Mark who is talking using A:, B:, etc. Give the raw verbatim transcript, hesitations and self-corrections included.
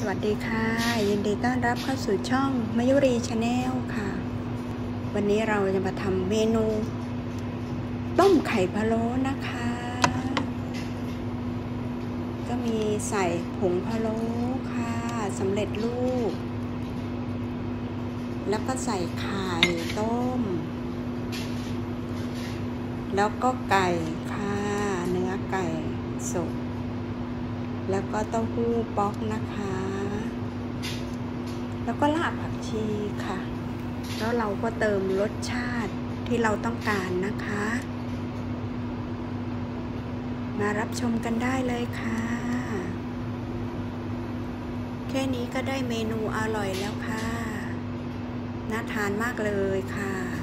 A: วัสดีค่ะยินดีต้อนรับเข้าสู่ช่องมายุรีชาแนลค่ะวันนี้เราจะมาทำเมนูต้มไข่พะโล้นะคะก็มีใส่ผงพะโล้ค่ะสำเร็จรูปแล้วก็ใส่ไข่ต้มแล้วก็ไก่ค่ะเนื้อไก่สดแล้วก็เต้าหู้ป๊อกนะคะแล้วก็รากผักชีค่ะแล้วเราก็เติมรสชาติที่เราต้องการนะคะมารับชมกันได้เลยค่ะแค่นี้ก็ได้เมนูอร่อยแล้วค่ะน่าทานมากเลยค่ะ